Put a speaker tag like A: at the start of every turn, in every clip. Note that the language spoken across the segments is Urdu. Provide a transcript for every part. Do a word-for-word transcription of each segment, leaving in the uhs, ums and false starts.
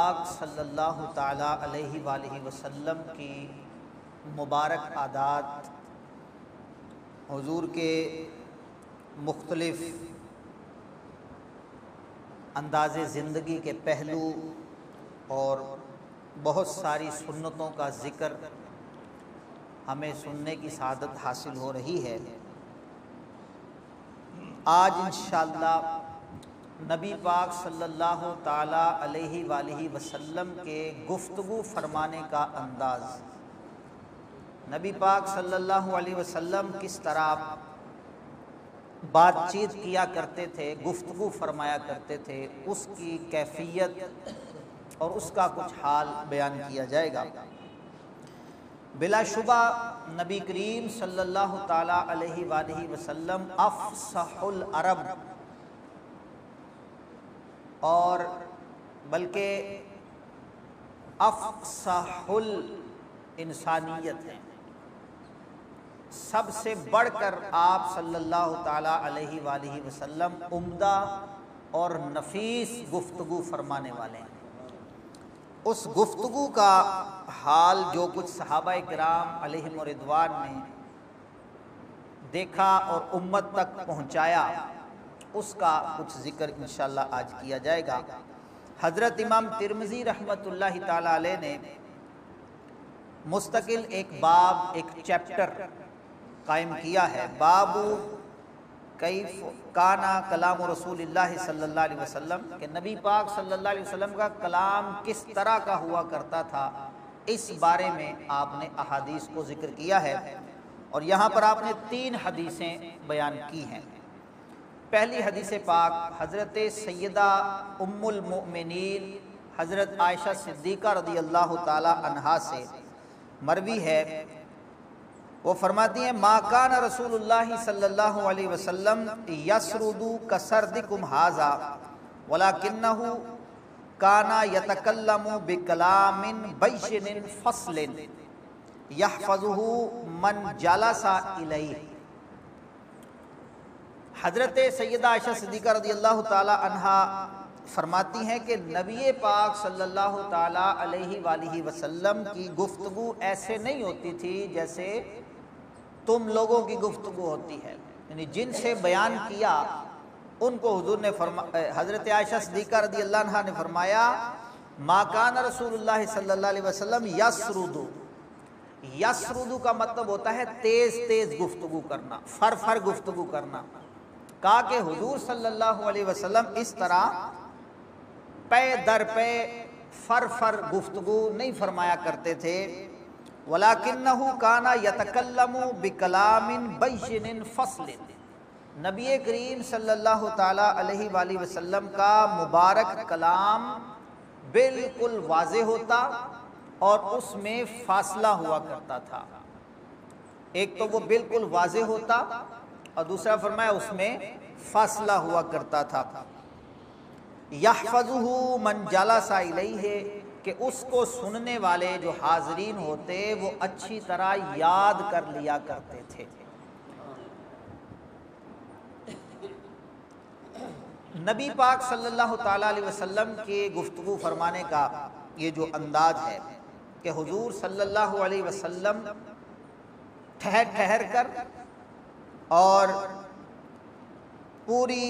A: پاک صلی اللہ تعالیٰ علیہ وآلہ وسلم کی مبارک عادات، حضور کے مختلف انداز زندگی کے پہلو اور بہت ساری سنتوں کا ذکر ہمیں سننے کی سعادت حاصل ہو رہی ہے۔ آج انشاءاللہ نبی پاک صلی اللہ تعالیٰ علیہ وآلہ وسلم کے گفتگو فرمانے کا انداز، نبی پاک صلی اللہ علیہ وسلم کس طرح بات چیت کیا کرتے تھے، گفتگو فرمایا کرتے تھے، اس کی کیفیت اور اس کا کچھ حال بیان کیا جائے گا۔ بلا شبہ نبی کریم صلی اللہ تعالیٰ علیہ وآلہ وسلم افصح العرب اور بلکہ افصح الانسانیت ہے، سب سے بڑھ کر آپ صلی اللہ تعالیٰ علیہ وآلہ وسلم عمدہ اور نفیس گفتگو فرمانے والے ہیں۔ اس گفتگو کا حال جو کچھ صحابہ کرام علیہم رضوان نے دیکھا اور امت تک پہنچایا، اس کا کچھ ذکر انشاءاللہ آج کیا جائے گا۔ حضرت امام ترمذی رحمۃ اللہ تعالیٰ علیہ نے مستقل ایک باب، ایک چیپٹر قائم کیا ہے، باب کیف کانا کلام رسول اللہ صلی اللہ علیہ وسلم، کہ نبی پاک صلی اللہ علیہ وسلم کا کلام کس طرح کا ہوا کرتا تھا، اس بارے میں آپ نے احادیث کو ذکر کیا ہے، اور یہاں پر آپ نے تین حدیثیں بیان کی ہیں۔ پہلی حدیث پاک حضرت سیدہ ام المؤمنین حضرت عائشہ صدیقہ رضی اللہ تعالی عنہا سے مروی ہے، وہ فرماتی ہیں ما کان رسول اللہ صلی اللہ علیہ وسلم یسرد کسردکم ھذا ولکنہ کان یتکلم بکلام بین فصل یحفظہ من جلس الیہ۔ حضرت سیدہ عائشہ صدیقہ رضی اللہ تعالی عنہا فرماتی ہیں کہ نبی پاک صلی اللہ تعالی علیہ وآلہ وسلم کی گفتگو ایسے نہیں ہوتی تھی جیسے تم لوگوں کی گفتگو ہوتی ہے، یعنی جن سے بیان کیا ان کو حضور نے فرما حضرت عائشہ صدیقہ رضی اللہ عنہا نے فرمایا ما کان رسول اللہ صلی اللہ علیہ وسلم یسرد، یسرد کا مطلب ہوتا ہے تیز تیز گفتگو کرنا، فر فر گفتگو کرنا۔ کہا کہ حضور صلی اللہ علیہ وسلم اس طرح پے در پے فر فر گفتگو نہیں فرمایا کرتے تھے، وَلَكِنَّهُ كَانَ يَتَكَلَّمُ بِكَلَامٍ بَيِّنٍ فَصْلٍ، نبی کریم صلی اللہ تعالیٰ علیہ وآلہ وسلم کا مبارک کلام بالکل واضح ہوتا اور اس میں فاصلہ ہوا کرتا تھا۔ ایک تو وہ بالکل واضح ہوتا اور دوسرا فرمایا اس میں فاصلہ ہوا کرتا تھا۔ یحفظہ من جلس الیہ، کہ اس کو سننے والے جو حاضرین ہوتے وہ اچھی طرح یاد کر لیا کرتے تھے۔ نبی پاک صلی اللہ تعالیٰ علیہ وسلم کے گفتگو فرمانے کا یہ جو انداز ہے کہ حضور صلی اللہ علیہ وسلم ٹھہر ٹھہر کر اور پوری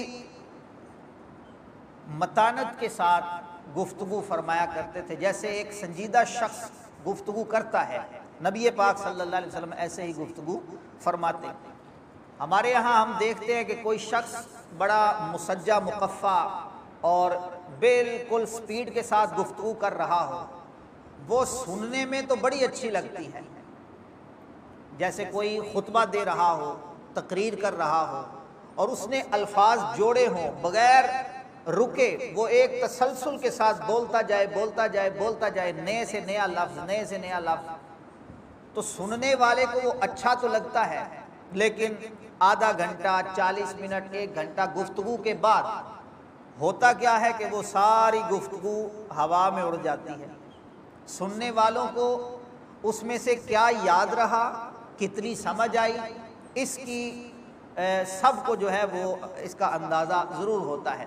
A: متانت کے ساتھ گفتگو فرمایا کرتے تھے، جیسے ایک سنجیدہ شخص گفتگو کرتا ہے، نبی پاک صلی اللہ علیہ وسلم ایسے ہی گفتگو فرماتے۔ ہمارے یہاں ہم دیکھتے ہیں کہ کوئی شخص بڑا مسجع مقفع اور بالکل سپیڈ کے ساتھ گفتگو کر رہا ہو، وہ سننے میں تو بڑی اچھی لگتی ہے، جیسے کوئی خطبہ دے رہا ہو، تقریر کر رہا ہو اور اس نے الفاظ جوڑے ہوں بغیر رکے، وہ ایک تسلسل کے ساتھ بولتا جائے بولتا جائے بولتا جائے، نئے سے نیا لفظ نئے سے نیا لفظ، تو سننے والے کو وہ اچھا تو لگتا ہے، لیکن آدھا گھنٹہ چالیس منٹ ایک گھنٹہ گفتگو کے بعد ہوتا کیا ہے کہ وہ ساری گفتگو ہوا میں اڑ جاتی ہے۔ سننے والوں کو اس میں سے کیا یاد رہا، کتنی سمجھ آئی، اس کی سب کو جو ہے وہ اس کا اندازہ ضرور ہوتا ہے۔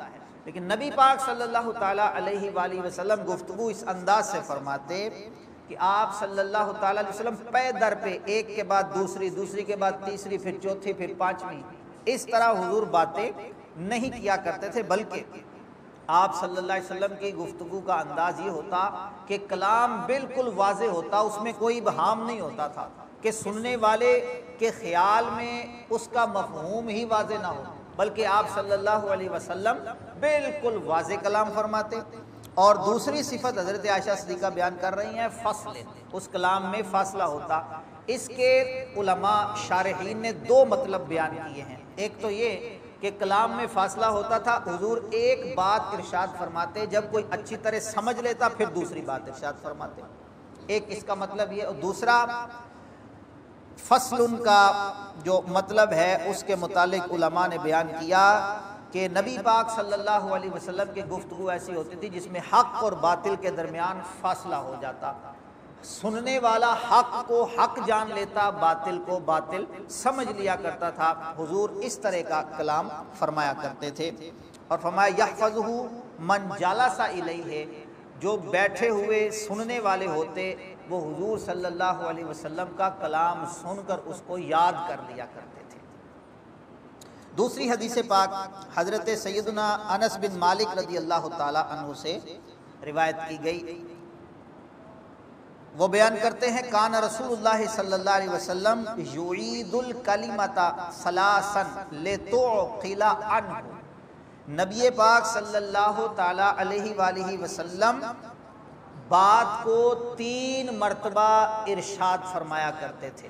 A: لیکن نبی پاک صلی اللہ تعالیٰ علیہ وآلہ وسلم گفتگو اس انداز سے فرماتے کہ آپ صلی اللہ تعالیٰ علیہ وسلم پے در پہ ایک کے بعد دوسری، دوسری کے بعد تیسری، پھر چوتھی، پھر پانچویں، اس طرح حضور باتیں نہیں کیا کرتے تھے، بلکہ آپ صلی اللہ علیہ وسلم کی گفتگو کا انداز یہ ہوتا کہ کلام بالکل واضح ہوتا، اس میں کوئی ابہام نہیں ہوتا تھا کہ سننے والے کے خیال میں اس کا مفہوم ہی واضح نہ ہو، بلکہ آپ صلی اللہ علیہ وسلم بالکل واضح کلام فرماتے۔ اور دوسری صفت حضرت عائشہ صدیقہ بیان کر رہی ہیں، فصل، اس کلام میں فاصلہ ہوتا۔ اس کے علماء شارحین نے دو مطلب بیان کیے ہیں، ایک تو یہ کہ کلام میں فاصلہ ہوتا تھا، حضور ایک بات ارشاد فرماتے، جب کوئی اچھی طرح سمجھ لیتا پھر دوسری بات ارشاد فرماتے، ایک اس کا مطلب یہ۔ اور دوسرا فصل ان کا جو مطلب ہے اس کے متعلق علماء نے بیان کیا کہ نبی پاک صلی اللہ علیہ وسلم کی گفتگو ایسی ہوتی تھی جس میں حق اور باطل کے درمیان فاصلہ ہو جاتا، سننے والا حق کو حق جان لیتا، باطل کو باطل سمجھ لیا کرتا تھا۔ حضور اس طرح کا کلام فرمایا کرتے تھے، اور فرمایا یحفظہ من جالس الیہ، جو بیٹھے ہوئے سننے والے ہوتے وہ حضور صلی اللہ علیہ وسلم کا کلام سن کر اس کو یاد کر لیا کرتے تھے۔ دوسری حدیث پاک حضرت سیدنا انس بن مالک رضی اللہ تعالی عنہ سے روایت کی گئی، وہ بیان کرتے ہیں کان رسول اللہ صلی اللہ علیہ وسلم یعید الکلمۃ ثلاثا لتعقل عنہ، نبی پاک صلی اللہ تعالی علیہ وآلہ وسلم بات کو تین مرتبہ ارشاد فرمایا کرتے تھے،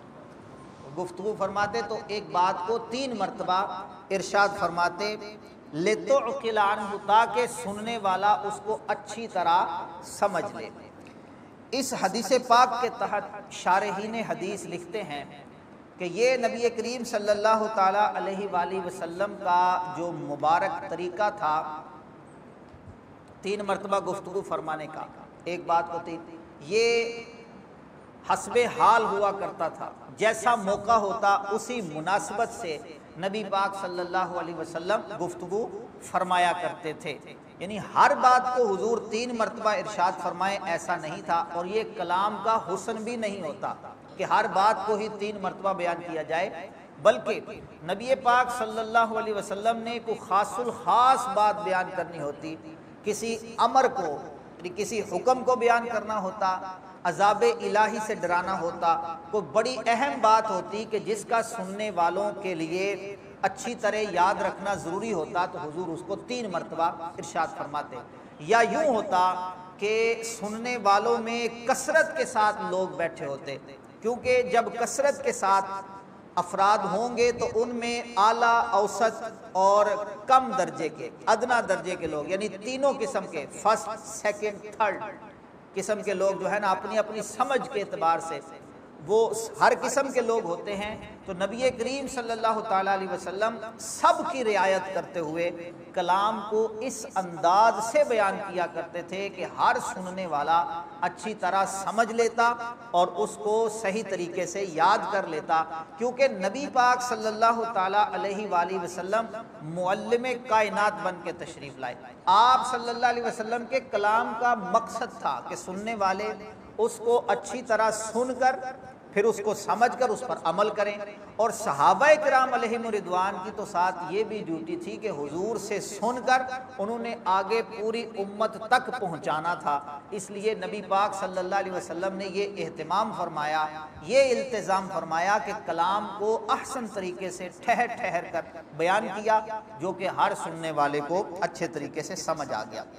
A: گفتگو فرماتے تو ایک بات کو تین مرتبہ ارشاد فرماتے، لتعقل عنہ، تاکہ سننے والا اس کو اچھی طرح سمجھ لے۔ اس حدیث پاک کے تحت شارحین حدیث لکھتے ہیں کہ یہ نبی کریم صلی اللہ تعالیٰ علیہ وآلہ وسلم کا جو مبارک طریقہ تھا تین مرتبہ گفتگو فرمانے کا، ایک بات کو تین، یہ حسب حال ہوا کرتا تھا، جیسا موقع ہوتا اسی مناسبت سے نبی پاک صلی اللہ علیہ وسلم گفتگو فرمایا کرتے تھے، یعنی ہر بات کو حضور تین مرتبہ ارشاد فرمائے ایسا نہیں تھا، اور یہ کلام کا حسن بھی نہیں ہوتا کہ ہر بات کو ہی تین مرتبہ بیان کیا جائے، بلکہ نبی پاک صلی اللہ علیہ وسلم نے کوئی خاص الخاص بات بیان کرنی ہوتی، کسی امر کو، کسی حکم کو بیان کرنا ہوتا، عذاب الہی سے ڈرانا ہوتا، کوئی بڑی اہم بات ہوتی کہ جس کا سننے والوں کے لیے اچھی طرح یاد رکھنا ضروری ہوتا، تو حضور اس کو تین مرتبہ ارشاد فرماتے۔ یا یوں ہوتا کہ سننے والوں میں کثرت کے ساتھ لوگ بیٹھے ہوتے، کیونکہ جب کثرت کے ساتھ افراد ہوں گے تو ان میں اعلیٰ، اوسط اور کم درجے کے، ادنا درجے کے لوگ، یعنی تینوں قسم کے، فرسٹ، سیکنڈ، تھرڈ قسم کے لوگ جو ہے نا اپنی اپنی سمجھ کے اعتبار سے وہ ہر قسم کے لوگ ہوتے ہیں، تو نبی کریم صلی اللہ تعالیٰ علیہ وسلم سب کی رعایت کرتے ہوئے کلام کو اس انداز سے بیان کیا کرتے تھے کہ ہر سننے والا اچھی طرح سمجھ لیتا اور اس کو صحیح طریقے سے یاد کر لیتا، کیونکہ نبی پاک صلی اللہ تعالیٰ علیہ وآلہ وسلم معلم کائنات بن کے تشریف لائے۔ آپ صلی اللہ علیہ وسلم کے کلام کا مقصد تھا کہ سننے والے اس کو اچھی طرح سن کر پھر اس کو سمجھ کر اس پر عمل کریں، اور صحابہ کرام علیہم رضوان کی تو ساتھ یہ بھی ڈیوٹی تھی کہ حضور سے سن کر انہوں نے آگے پوری امت تک پہنچانا تھا، اس لیے نبی پاک صلی اللہ علیہ وسلم نے یہ اہتمام فرمایا، یہ التزام فرمایا کہ کلام کو احسن طریقے سے ٹھہر ٹھہر کر بیان کیا، جو کہ ہر سننے والے کو اچھے طریقے سے سمجھ آ گیا۔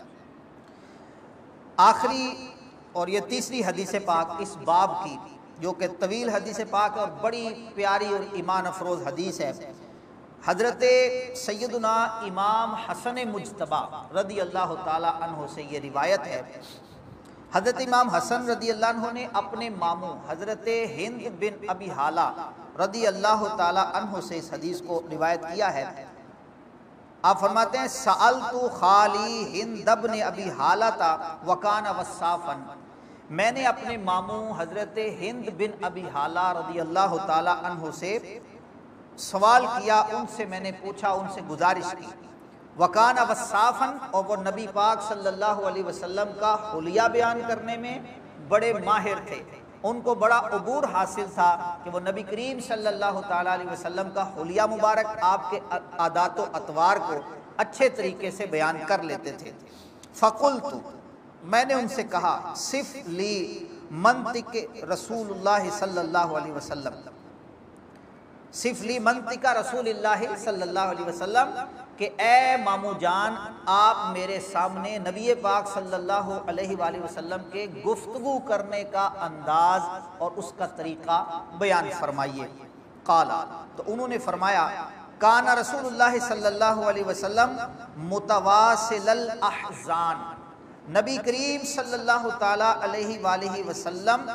A: آخری اور یہ تیسری حدیث پاک اس باب کی، جو کہ طویل حدیث پاک اور بڑی پیاری اور ایمان افروز حدیث ہے، حضرت سیدنا امام حسن مجتبی رضی اللہ تعالی عنہ سے یہ روایت ہے۔ حضرت امام حسن رضی اللہ عنہ نے اپنے ماموں حضرت ہند بن ابی حالہ رضی اللہ تعالی عنہ سے اس حدیث کو روایت کیا ہے۔ آپ فرماتے ہیں سألت خالی ہند بن ابی حالہ وکان وصافا، میں نے اپنے ماموں حضرت ہند بن ابی حالہ رضی اللہ تعالی عنہ سے سوال کیا، ان سے میں نے پوچھا، ان سے گزارش کی، وکان وصافن، اور وہ نبی پاک صلی اللہ علیہ وسلم کا حلیہ بیان کرنے میں بڑے ماہر تھے، ان کو بڑا عبور حاصل تھا کہ وہ نبی کریم صلی اللہ تعالیٰ علیہ وسلم کا حلیہ مبارک، آپ کے عادات و اطوار کو اچھے طریقے سے بیان کر لیتے تھے۔ فقلت، میں نے ان سے کہا، صف لی منطق رسول اللہ صلی اللہ علیہ وسلم، صف لی منطق رسول اللہ صلی اللہ علیہ وسلم، کہ اے مامو جان آپ میرے سامنے نبی پاک صلی اللہ علیہ وآلہ وسلم کے گفتگو کرنے کا انداز اور اس کا طریقہ بیان فرمائیے۔ قال، تو انہوں نے فرمایا، کان رسول اللہ صلی اللہ علیہ وسلم متواصل الاحزان، نبی کریم صلی اللہ تعالی علیہ وآلہ وسلم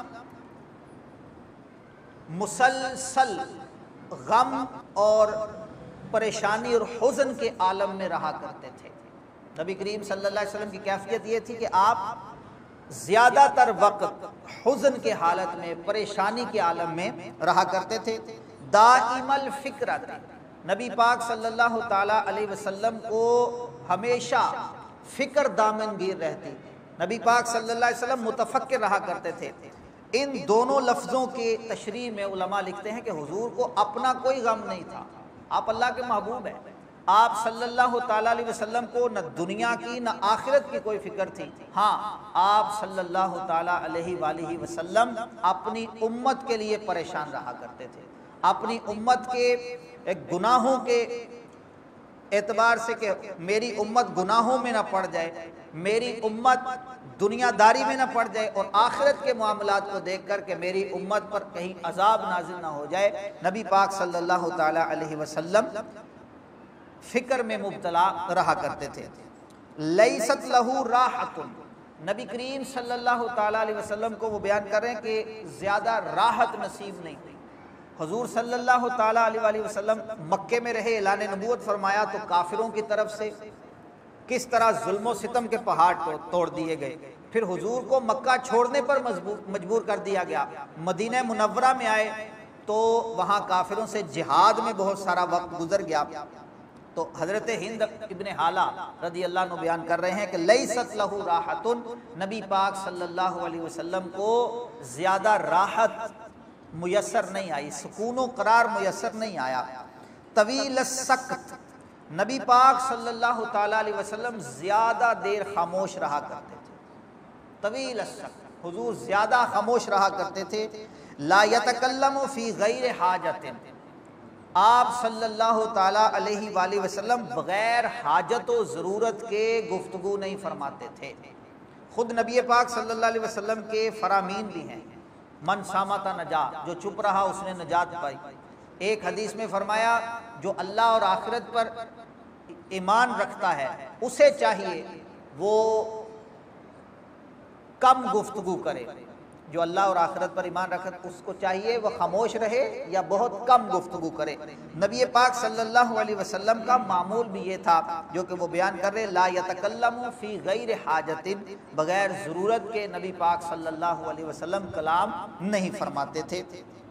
A: مسلسل غم اور پریشانی اور حزن کے عالم میں رہا کرتے تھے۔ نبی کریم صلی اللہ علیہ وسلم کی کیفیت یہ تھی کہ آپ زیادہ تر وقت حزن کے حالت میں، پریشانی کے عالم میں رہا کرتے تھے۔ دائم الفکرت، نبی پاک صلی اللہ تعالیٰ علیہ وسلم کو ہمیشہ فکر دامن گیر رہتی، نبی پاک صلی اللہ علیہ وسلم متفکر رہا کرتے تھے۔ ان دونوں لفظوں کے تشریح میں علماء لکھتے ہیں کہ حضور کو اپنا کوئی غم نہیں تھا، آپ اللہ کے محبوب ہیں، آپ صلی اللہ تعالیٰ علیہ وسلم کو نہ دنیا کی نہ آخرت کی کوئی فکر تھی، ہاں آپ صلی اللہ تعالیٰ علیہ وآلہ وسلم اپنی امت کے لیے پریشان رہا کرتے تھے، اپنی امت کے گناہوں کے اعتبار سے کہ میری امت گناہوں میں نہ پڑ جائے، میری امت دنیا داری میں نہ پڑ جائے، اور آخرت کے معاملات کو دیکھ کر کہ میری امت پر کہیں عذاب نازل نہ ہو جائے، نبی پاک صلی اللہ تعالیٰ علیہ وسلم فکر میں مبتلا رہا کرتے تھے۔ لیست لہو راحت، نبی کریم صلی اللہ تعالیٰ علیہ وسلم کو وہ بیان کر رہے ہیں کہ زیادہ راحت نصیب نہیں تھی۔ حضور صلی اللہ تعالیٰ علیہ وآلہ وسلم مکے میں رہے، اعلان نبوت فرمایا تو کافروں کی طرف سے کس طرح ظلم و ستم کے پہاڑ توڑ دیے گئے، پھر حضور کو مکہ چھوڑنے پر مجبور کر دیا گیا، مدینہ منورہ میں آئے تو وہاں کافروں سے جہاد میں بہت سارا وقت گزر گیا۔ تو حضرت ہند ابن حالہ رضی اللہ عنہ بیان کر رہے ہیں کہ لیست لہو راحت، نبی پاک صلی اللہ علیہ وسلم کو زیادہ راحت میسر نہیں آئی، سکون و قرار میسر نہیں آیا۔ طویل السکت، نبی پاک صلی اللہ تعالیٰ علیہ وسلم زیادہ دیر خاموش رہا کرتے تھے، طویل السکت، حضور زیادہ خاموش رہا کرتے تھے۔ لا یتکلم فی غیر حاجت، آپ صلی اللہ تعالیٰ علیہ وآلہ وسلم بغیر حاجت و ضرورت کے گفتگو نہیں فرماتے تھے۔ خود نبی پاک صلی اللہ علیہ وسلم کے فرامین بھی ہیں، من سامت نجا، جو چپ رہا اس نے نجات پائی۔ ایک حدیث میں فرمایا جو اللہ اور آخرت پر ایمان رکھتا ہے اسے چاہیے وہ کم گفتگو کرے، جو اللہ اور آخرت پر ایمان رکھتا اس کو چاہیے وہ خاموش رہے یا بہت کم گفتگو کرے۔ نبی پاک صلی اللہ علیہ وسلم کا معمول بھی یہ تھا جو کہ وہ بیان کر رہے، لا یتکلم فی غیر حاجت، بغیر ضرورت کے نبی پاک صلی اللہ علیہ وسلم کلام نہیں فرماتے تھے۔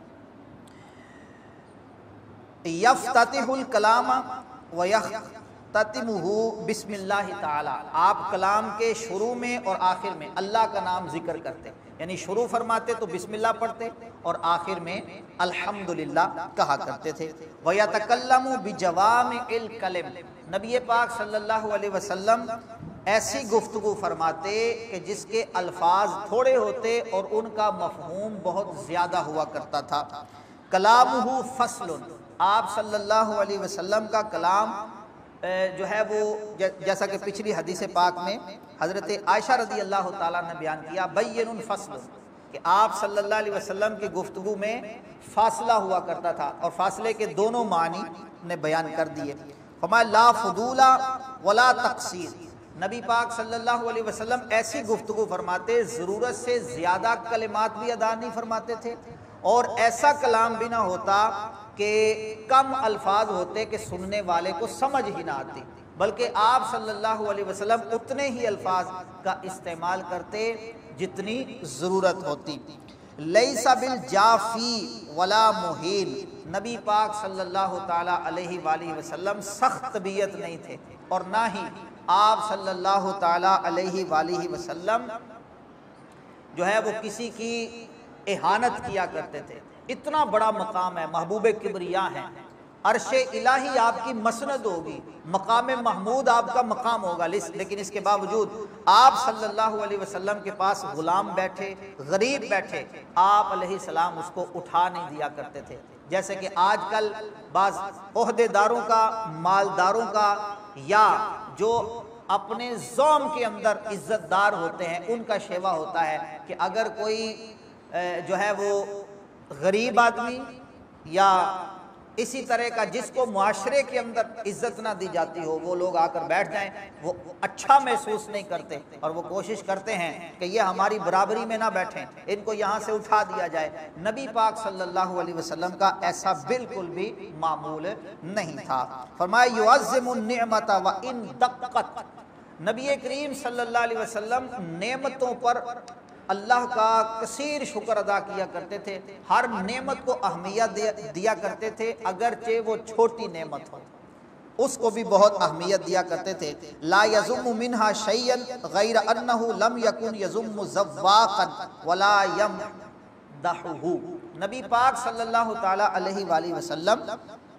A: یفتتح الکلام ویختتمہ بسم اللہ تعالی، آپ کلام کے شروع میں اور آخر میں اللہ کا نام ذکر کرتے، یعنی شروع فرماتے تو بسم اللہ پڑھتے اور آخر میں الحمدللہ کہا کرتے تھے۔ وَيَتَكَلَّمُ بِجَوَامِعِ الْكَلِمِ، نبی پاک صلی اللہ علیہ وسلم ایسی گفتگو فرماتے کہ جس کے الفاظ تھوڑے ہوتے اور ان کا مفہوم بہت زیادہ ہوا کرتا تھا۔ کلامہ فصل، آپ صلی اللہ علیہ وسلم کا کلام جو ہے وہ جیسا کہ پچھلی حدیث پاک میں حضرت عائشہ رضی اللہ تعالیٰ نے بیان کیا، بین فصل، کہ آپ صلی اللہ علیہ وسلم کی گفتگو میں فاصلہ ہوا کرتا تھا، اور فاصلے کے دونوں معنی نے بیان کر دیے۔ فرمایا لا فضول ولا تقصیر، نبی پاک صلی اللہ علیہ وسلم ایسی گفتگو فرماتے ضرورت سے زیادہ کلمات بھی ادا نہیں فرماتے تھے، اور ایسا کلام بھی نہ ہوتا کہ کم الفاظ ہوتے کہ سننے والے کو سمجھ ہی نہ آتی، بلکہ آپ صلی اللہ علیہ وسلم اتنے ہی الفاظ کا استعمال کرتے جتنی ضرورت ہوتی۔ لیس بالجافی ولا مہین، نبی پاک صلی اللہ تعالی علیہ وآلہ وسلم سخت طبیعت نہیں تھے، اور نہ ہی آپ صلی اللہ تعالی علیہ وآلہ وسلم جو ہے وہ کسی کی اہانت کیا کرتے تھے۔ اتنا بڑا مقام ہے، محبوب کبریا ہیں، عرش الہی آپ کی مسند ہوگی، مقام محمود آپ کا مقام ہوگا، لیکن اس کے باوجود آپ صلی اللہ علیہ وسلم کے پاس غلام بیٹھے، غریب بیٹھے، آپ علیہ السلام اس کو اٹھا نہیں دیا کرتے تھے۔ جیسے کہ آج کل بعض عہدے داروں کا، مالداروں کا، یا جو اپنے زوم کے اندر عزت دار ہوتے ہیں، ان کا شیوا ہوتا ہے کہ اگر کوئی جو ہے وہ غریب آدمی یا اسی طرح کا جس کو معاشرے کے اندر عزت نہ دی جاتی ہو، وہ لوگ آ کر بیٹھ جائیں، وہ اچھا محسوس نہیں کرتے، اور وہ کوشش کرتے ہیں کہ یہ ہماری برابری میں نہ بیٹھیں، ان کو یہاں سے اٹھا دیا جائے۔ نبی پاک صلی اللہ علیہ وسلم کا ایسا بالکل بھی معمول نہیں تھا۔ فرمایا یعظم النعمت وان دقت، نبی کریم صلی اللہ علیہ وسلم نعمتوں پر اللہ کا کثیر شکر ادا کیا کرتے تھے، ہر نعمت کو اہمیت دیا کرتے تھے، اگرچہ وہ چھوٹی نعمت ہو اس کو بھی بہت اہمیت دیا کرتے تھے۔ لا یذم منها شیئا غیر انه لم یکن یذم ذواقا ولا یمدحه، نبی پاک صلی اللہ تعالی علیہ وآلہ وسلم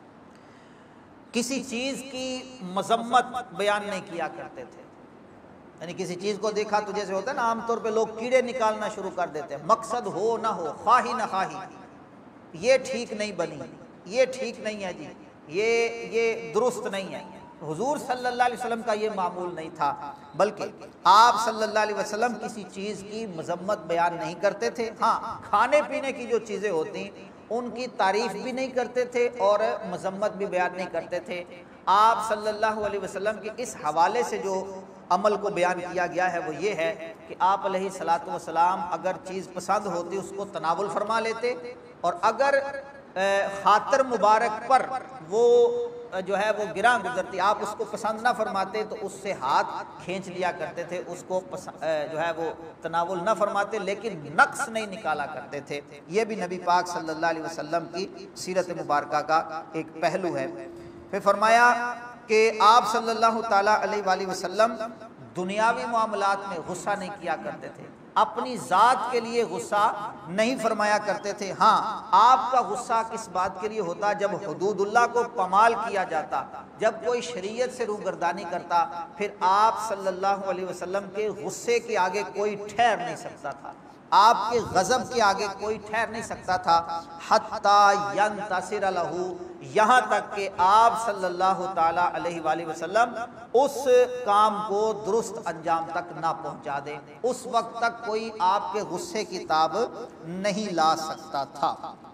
A: کسی چیز کی مذمت بیان نہیں کیا کرتے تھے، یعنی کسی چیز کو دیکھا تو جیسے ہوتا ہے نا عام طور پہ لوگ کیڑے نکالنا شروع کر دیتے ہیں، مقصد ہو نہ ہو، خواہی نہ خواہی، یہ ٹھیک نہیں بنی، یہ ٹھیک نہیں ہے جی، یہ یہ درست نہیں ہے۔ حضور صلی اللہ علیہ وسلم کا یہ معمول نہیں تھا، بلکہ آپ صلی اللہ علیہ وسلم کسی چیز کی مذمت بیان نہیں کرتے تھے۔ ہاں، کھانے پینے کی جو چیزیں ہوتی ان کی تعریف بھی نہیں کرتے تھے اور مذمت بھی بیان نہیں کرتے تھے۔ آپ صلی اللہ علیہ وسلم کے اس حوالے سے جو عمل کو بیان کیا گیا ہے وہ یہ ہے کہ آپ علیہ الصلاۃ والسلام اگر چیز پسند ہوتی اس کو تناول فرما لیتے، اور اگر خاطر مبارک پر وہ جو ہے وہ گراں گزرتی، آپ اس کو پسند نہ فرماتے تو اس سے ہاتھ کھینچ لیا کرتے تھے، اس کو جو ہے وہ تناول نہ فرماتے، لیکن نقص نہیں نکالا کرتے تھے۔ یہ بھی نبی پاک صلی اللہ علیہ وسلم کی سیرت مبارکہ کا ایک پہلو ہے۔ پھر فرمایا کہ آپ صلی اللہ تعالیٰ علیہ وآلہ وسلم دنیاوی معاملات میں غصہ نہیں کیا کرتے تھے، اپنی ذات کے لیے غصہ نہیں فرمایا کرتے تھے۔ ہاں، آپ کا غصہ کس بات کے لیے ہوتا؟ جب حدود اللہ کو پامال کیا جاتا، جب کوئی شریعت سے روگردانی کرتا، پھر آپ صلی اللہ علیہ وسلم کے غصے کے آگے کوئی ٹھہر نہیں سکتا تھا، آپ کے غضب کے آگے کوئی ٹھہر نہیں سکتا تھا۔ حتیٰ ینتصر لہ، یہاں تک کہ آپ صلی اللہ تعالی علیہ وآلہ وسلم اس کام کو درست انجام تک نہ پہنچا دے، اس وقت تک کوئی آپ کے غصے کی تاب نہیں لا سکتا تھا۔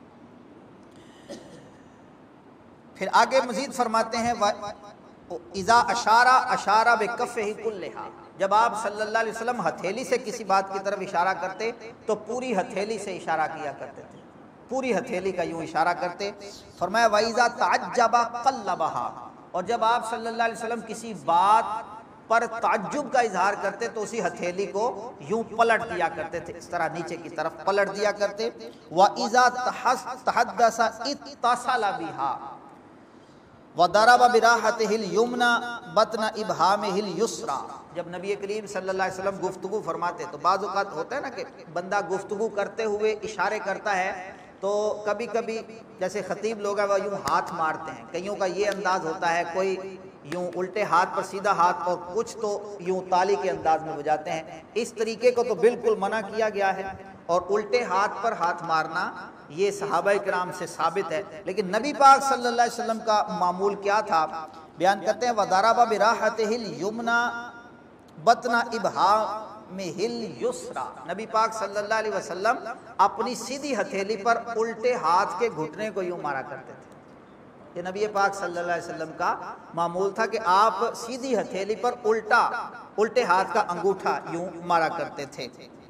A: پھر آگے مزید فرماتے ہیں اذا اشارہ اشارہ بکفہ کلہا، جب آپ صلی اللہ علیہ وسلم ہتھیلی سے کسی بات کی طرف اشارہ کرتے تو پوری ہتھیلی سے اشارہ کیا کرتے تھے، پوری ہتھیلی کا یوں اشارہ کرتے۔ فرمایا وَإِذَا تَعَجَّبَ قَلَّبَهَا، اور جب آپ صلی اللہ علیہ وسلم کسی بات پر تعجب کا اظہار کرتے تو اسی ہتھیلی کو یوں پلٹ دیا کرتے تھے، اس طرح نیچے کی طرف پلٹ دیا کرتے۔ وَإِذَا تَحَدَّثَ اتصل بِهَا وَضَرَبَ بِرَاحَتِهِ الْيُمْنَى بَطْنَ إِبْهَامِهِ الْيُسْرَى، جب نبی کریم صلی اللہ علیہ وسلم گفتگو فرماتے تو بعض اوقات ہوتا ہے نا کہ بندہ گفتگو کرتے ہوئے اشارے کرتا ہے، تو کبھی کبھی جیسے خطیب لوگ ہیں وہ یوں ہاتھ مارتے ہیں، کئیوں کا یہ انداز ہوتا ہے، کوئی یوں الٹے ہاتھ پر سیدھا ہاتھ، اور کچھ تو یوں تالی کے انداز میں بجاتے ہیں۔ اس طریقے کو تو بالکل منع کیا گیا ہے، اور الٹے ہاتھ پر ہاتھ مارنا یہ صحابہ کرام سے ثابت ہے، لیکن نبی پاک صلی اللہ علیہ وسلم کا معمول کیا تھا؟ بیان کرتے ہیں وَضَرَبَ بِرَاحَتِهِ الْيُمْنَى بَطْنَ إِبْهَامِهِ الْيُسْرَى، نبی پاک صلی اللہ علیہ وسلم اپنی سیدھی ہتھیلی پر الٹے ہاتھ کے گھٹنے کو یوں مارا کرتے تھے۔ یہ نبی پاک صلی اللہ علیہ وسلم کا معمول تھا کہ آپ سیدھی ہتھیلی پر الٹا الٹے ہاتھ کا انگوٹھا یوں مارا کرتے تھے۔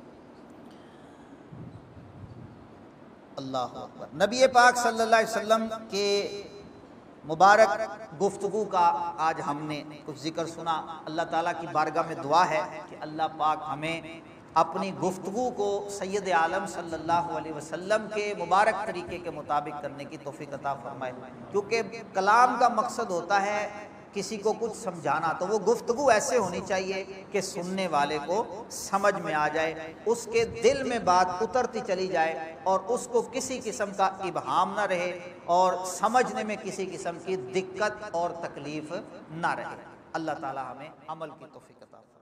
A: اللہ اکبر۔ نبی پاک صلی اللہ علیہ وسلم کے مبارک گفتگو کا آج ہم نے کچھ ذکر سنا۔ اللہ تعالیٰ کی بارگاہ میں دعا ہے کہ اللہ پاک ہمیں اپنی گفتگو کو سید عالم صلی اللہ علیہ وسلم کے مبارک طریقے کے مطابق کرنے کی توفیق عطا فرمائے، کیونکہ کلام کا مقصد ہوتا ہے کسی کو کچھ سمجھانا، تو وہ گفتگو ایسے ہونی چاہیے کہ سننے والے کو سمجھ میں آ جائے، اس کے دل میں بات اترتی چلی جائے اور اس کو کسی قسم کا ابہام نہ رہے اور سمجھنے میں کسی قسم کی دقت اور تکلیف نہ رہے۔ اللہ تعالی ہمیں عمل کی توفیق عطا فرمائے۔